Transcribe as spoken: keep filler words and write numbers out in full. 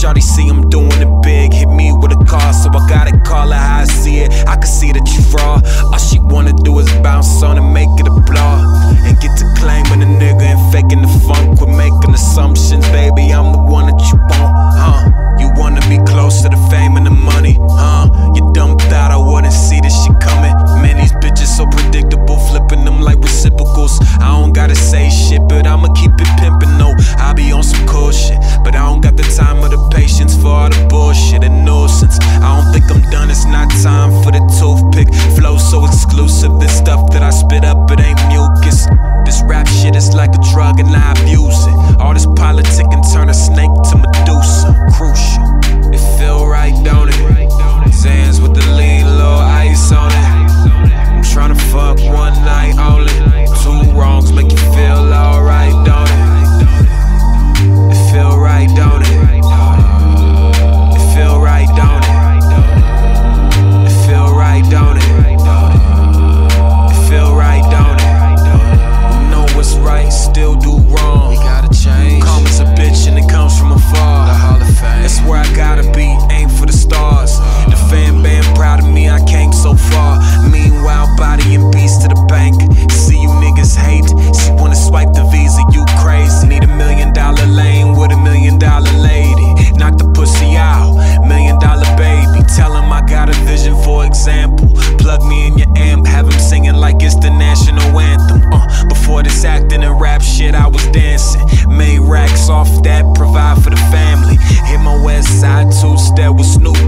shawty see I'm doing it big, hit me with a call, so I gotta call her how I see it. I can see that you fraud. All she wanna do is bounce on and make it applaud, and get to claiming a nigga and faking the funk. Quit making assumptions, baby, I'm the one that you want, huh? You wanna be close to the fame and the money, huh? You dumb thought I wouldn't see this shit coming. Man, these bitches so predictable, flipping them like reciprocals. I don't gotta say shit, but I'ma keep it pimpin', no. I be on some cool shit, but I don't got the time or the patience for all the bullshit and nuisance. I don't think I'm done, it's not time for the toothpick. Flow so exclusive, this stuff that I spit up, it ain't mucus. This rap shit is like a drug and I abuse it. All this politicking turn a snake to Medusa. Crucial, it feel right, don't it? Zans with the lean, little ice on it. I'm tryna fuck one night only. Two wrongs make you feel alright, don't it? It feel right, don't it? It feel right, don't it? It feel right, don't it? It feel right, don't it? We know what's right, still do wrong. We gotta change. Karma's a bitch and it comes from afar. The Hall of Fame. That's where I gotta be, aim for the stars. The fan band proud of me, I came so far. Meanwhile, body and beast to the bank. See you niggas hate, she wanna swipe the visa, you crazy. Need a million dollar lane with a million dollar lady. Knock the pussy out, million dollar baby. Tell him I got a vision, for example. Plug me in your amp, have him singing like it's the national anthem. uh, Before this acting and rap shit, I was dancing. Made racks off that, provide for the family. Hit my west side two-step with Snoop